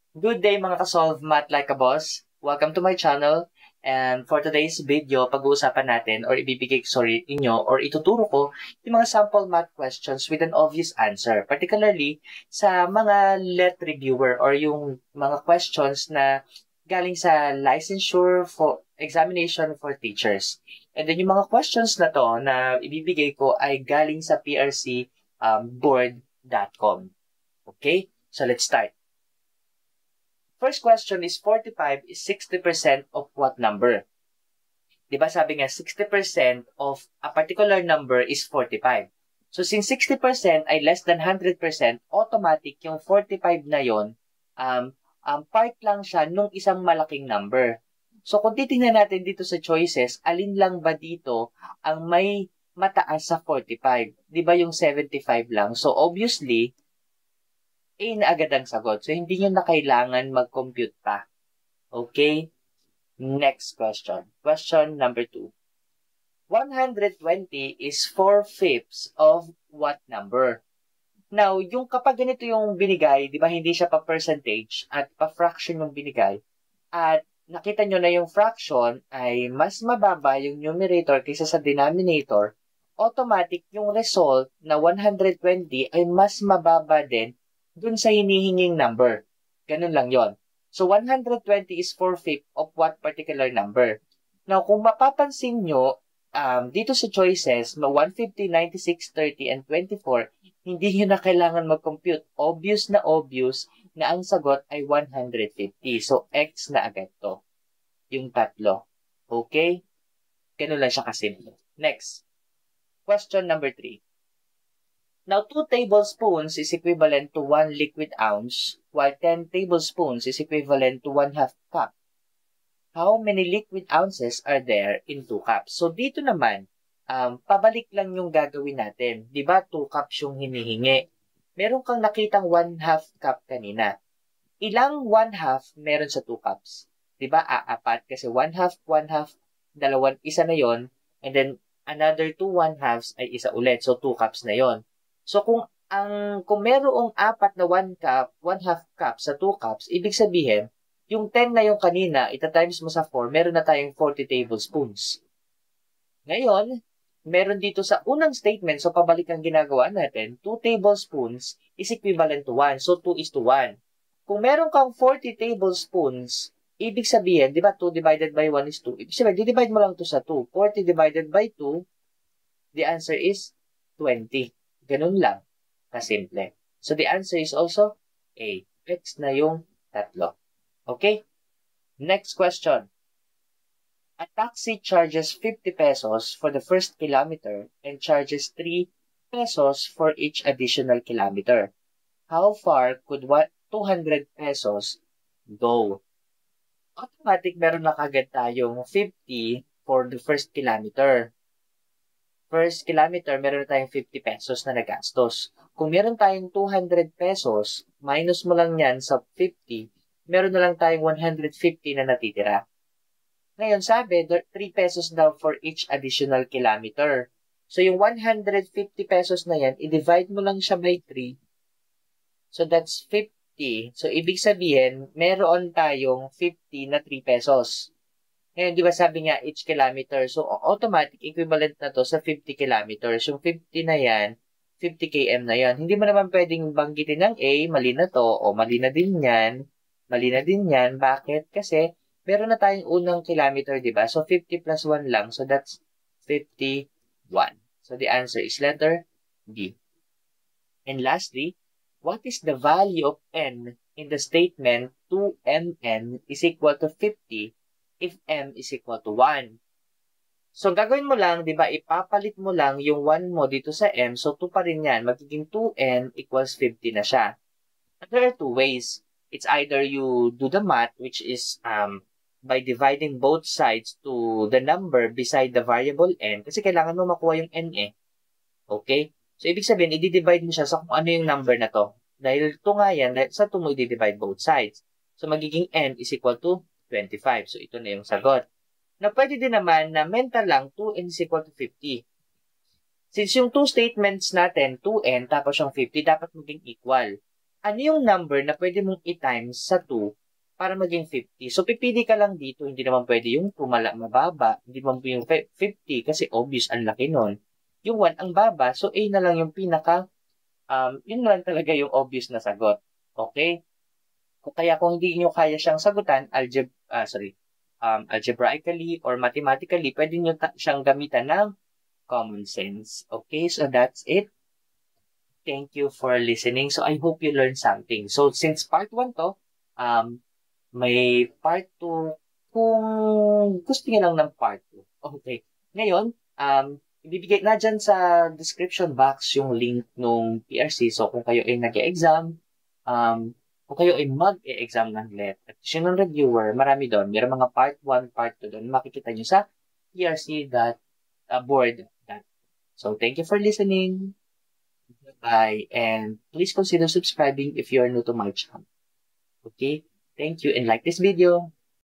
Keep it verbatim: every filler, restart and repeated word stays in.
Good day mga ka-solve math like a boss. Welcome to my channel. And for today's video, pag-uusapan natin or ibibigay sorry inyo or ituturo ko yung mga sample math questions with an obvious answer. Particularly sa mga let reviewer or yung mga questions na galing sa licensure for examination for teachers. And then yung mga questions na to na ibibigay ko ay galing sa p r c board dot com. Okay? So let's start. First question is forty-five is sixty percent of what number? Diba sabi nga sixty percent of a particular number is forty-five. So since sixty percent ay less than one hundred percent, automatic yung forty-five na yon um, um, part lang siya nung isang malaking number. So kung titingnan natin dito sa choices, alin lang ba dito ang may mataas sa forty-five? Diba yung seventy-five lang? So obviously, A na agad ang sagot. So, hindi nyo na kailangan mag-compute pa. Okay? Next question. Question number two. one hundred twenty is four-fifths of what number? Now, yung kapag ganito yung binigay, di ba hindi siya pa percentage at pa fraction yung binigay, at nakita nyo na yung fraction ay mas mababa yung numerator kaysa sa denominator, automatic yung result na one hundred twenty ay mas mababa din dun sa hinihinging number. Ganun lang yon. So, one hundred twenty is four-fifths of what particular number. Now, kung mapapansin nyo, um, dito sa choices, no, one fifty, ninety-six, thirty, and twenty-four, hindi nyo na kailangan mag-compute. Obvious na obvious na ang sagot ay one hundred fifty. So, X na agad to. Yung tatlo. Okay? Ganun lang siya kasimple. Next. Question number three. Now, two tablespoons is equivalent to one liquid ounce, while ten tablespoons is equivalent to one half cup. How many liquid ounces are there in two cups? So, dito naman, um, pabalik lang yung gagawin natin. Diba, two cups yung hinihingi. Meron kang nakitang one half cup kanina. Ilang one half meron sa two cups? Diba, aapat? Kasi one half, one half, dalawang, isa na yon, and then another two one halves ay isa ulit. So, two cups na yon. So, kung ang kung merong apat na one cup, one half cup sa two cups, ibig sabihin, yung ten na yung kanina, ita-times mo sa four, meron na tayong forty tablespoons. Ngayon, meron dito sa unang statement, so pabalik ang ginagawa natin, two tablespoons is equivalent to one. So, two is to one. Kung meron kang forty tablespoons, ibig sabihin, di ba, two divided by one is two. Ibig sabihin, di-divide mo lang to sa two. forty divided by two, the answer is twenty. Ganun lang, kasimple. So, the answer is also A. X na yung tatlo. Okay? Next question. A taxi charges fifty pesos for the first kilometer and charges three pesos for each additional kilometer. How far could what two hundred pesos go? Automatic, meron na kagad tayong fifty for the first kilometer. First kilometer, meron na tayong fifty pesos na nagastos. Kung meron tayong two hundred pesos, minus mo lang yan sa fifty, meron na lang tayong one hundred fifty na natitira. Ngayon, sabi, three pesos daw for each additional kilometer. So, yung one hundred fifty pesos na yan, i-divide mo lang siya by three. So, that's fifty. So, ibig sabihin, meron tayong fifty na three pesos. Ngayon, di ba sabi nga, each kilometer. So, automatic equivalent na to sa fifty kilometers. Yung fifty na yan, fifty kilometers na yan. Hindi mo naman pwedeng banggitin ng A, mali na to, o mali na din yan, mali na din yan. Bakit? Kasi, meron na tayong unang kilometer, di ba? So, fifty plus one lang. So, that's fifty-one. So, the answer is letter D. And lastly, what is the value of N in the statement two M N is equal to fifty if M is equal to one. So, gagawin mo lang, di ba, ipapalit mo lang yung one mo dito sa M. So, two pa rin yan. Magiging two N equals fifty na siya. And there are two ways. It's either you do the math, which is um, by dividing both sides to the number beside the variable N. Kasi kailangan mo makuha yung N eh. Okay? So, ibig sabihin, i-divide mo siya sa kung ano yung number na to. Dahil ito nga yan, sa two mo i-divide both sides. So, magiging N is equal to twenty-five. So, ito na yung sagot. Na pwede din naman na mental lang, two N is equal to fifty. Since yung two statements natin, two N tapos yung fifty, dapat maging equal. ano yung number na pwede mong i-times sa two para maging fifty? So, pipili ka lang dito. Hindi naman pwede yung two mala mababa. Hindi naman yung fifty kasi obvious, ang laki nun. Yung one ang baba. So, A na lang yung pinaka, um, yun lang talaga yung obvious na sagot. Okay? Kaya kung hindi nyo kaya siyang sagutan, algebra, ah, sorry, um, algebraically or mathematically, pwede nyo siyang gamitan ng common sense. Okay, so that's it. Thank you for listening. So I hope you learned something. So since part one to, um, may part two kung gusto niyo lang ng part two. Okay. Ngayon, um, ibibigay na dyan sa description box yung link nung P R C. So kung kayo ay nag-exam, um, kung kayo ay mag-e-exam ng L E T, at siya ng reviewer, marami doon. Meron mga part one, part two doon. Makikita nyo sa P R C dot board. So thank you for listening. Bye. And please consider subscribing if you are new to my channel. Okay? Thank you and like this video.